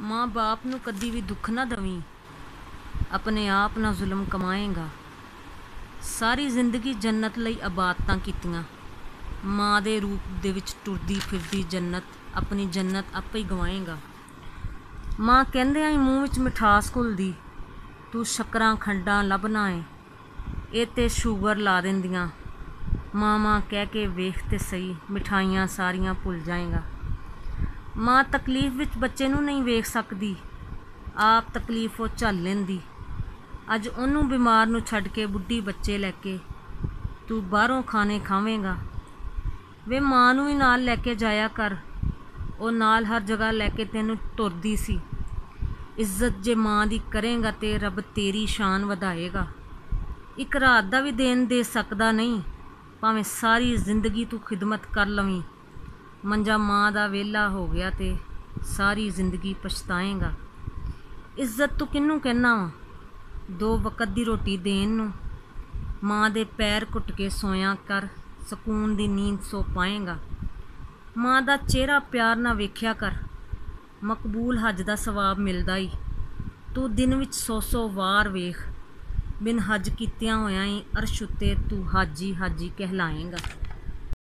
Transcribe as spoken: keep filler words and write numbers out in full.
माँ बाप नूं कदी भी दुख ना दवीं, अपने आप ना जुल्म कमाएगा। सारी जिंदगी जन्नत लई इबादतां कीतियां, माँ दे रूप दे विच टुरदी फिरदी जन्नत अपनी जन्नत आपे ही गवाएगा। माँ कहंदियां ही मूँह विच मिठास घुलदी, तू शक्करां खंडां लभना है, ये ते शूगर ला देंदियां। माँ माँ कह के वेख ते सही, मिठाइयां सारियां भुल जाएगा। माँ तकलीफ विच बच्चे नूं नहीं वेख सकदी, आप तकलीफ वो झल लैंदी। अज उन्हूं बीमार नूं छड्ड के बुढ़ी बच्चे लैके तू बाहरों खाने खावेंगा। वे माँ नूं भी नाल लैके जाया कर, वो नाल हर जगह लैके तैनूं तुरदी सी। इज्जत जे माँ दी करेंगा ते रब तेरी शान वधाएगा। एक रात दा भी देन दे सकदा नहीं, भावें सारी जिंदगी तू खिदमत कर लवीं। मंजा माँ दा वेला हो गया ते सारी जिंदगी पछताएगा। इज्जत तू किन्नू कहना वा, दो वक़्त दी रोटी देन नूं। माँ दे पैर घुट के सोया कर, सकून दी नींद सो पाएगा। माँ दा चेहरा प्यार ना वेख्या कर, मकबूल हज दा सवाब मिलदा ही। तू दिन विच सौ सौ वार वेख, बिन हज कीतियां होयां ही अरश उत्ते तू हाजी हाजी कहलाएगा।